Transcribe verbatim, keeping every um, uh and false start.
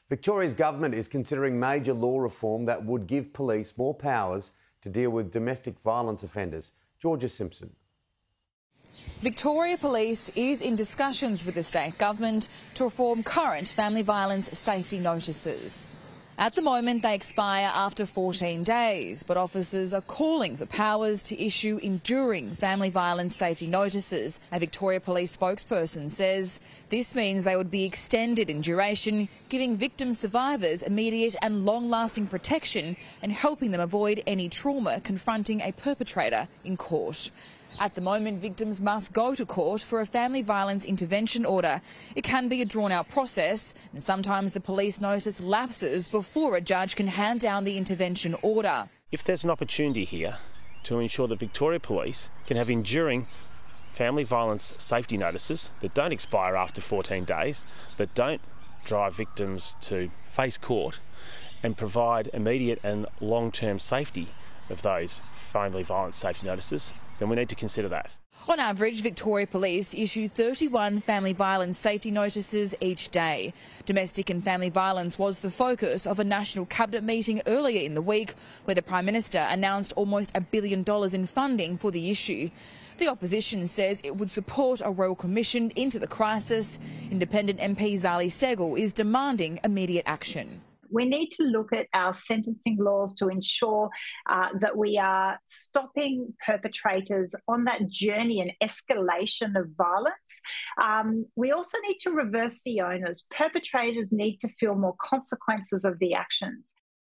Victoria's government is considering major law reform that would give police more powers to deal with domestic violence offenders. Georgia Simpson. Victoria Police is in discussions with the state government to reform current family violence safety notices. At the moment, they expire after fourteen days, but officers are calling for powers to issue enduring family violence safety notices. A Victoria Police spokesperson says this means they would be extended in duration, giving victim survivors immediate and long-lasting protection and helping them avoid any trauma confronting a perpetrator in court. At the moment, victims must go to court for a family violence intervention order. It can be a drawn-out process, and sometimes the police notice lapses before a judge can hand down the intervention order. If there's an opportunity here to ensure that Victoria Police can have enduring family violence safety notices that don't expire after fourteen days, that don't drive victims to face court, and provide immediate and long-term safety of those family violence safety notices, then we need to consider that. On average, Victoria Police issue thirty-one family violence safety notices each day. Domestic and family violence was the focus of a national cabinet meeting earlier in the week, where the Prime Minister announced almost a billion dollars in funding for the issue. The opposition says it would support a royal commission into the crisis. Independent M P Zali Steggall is demanding immediate action. We need to look at our sentencing laws to ensure uh, that we are stopping perpetrators on that journey and escalation of violence. Um, we also need to reverse the onus. Perpetrators need to feel more consequences of the actions.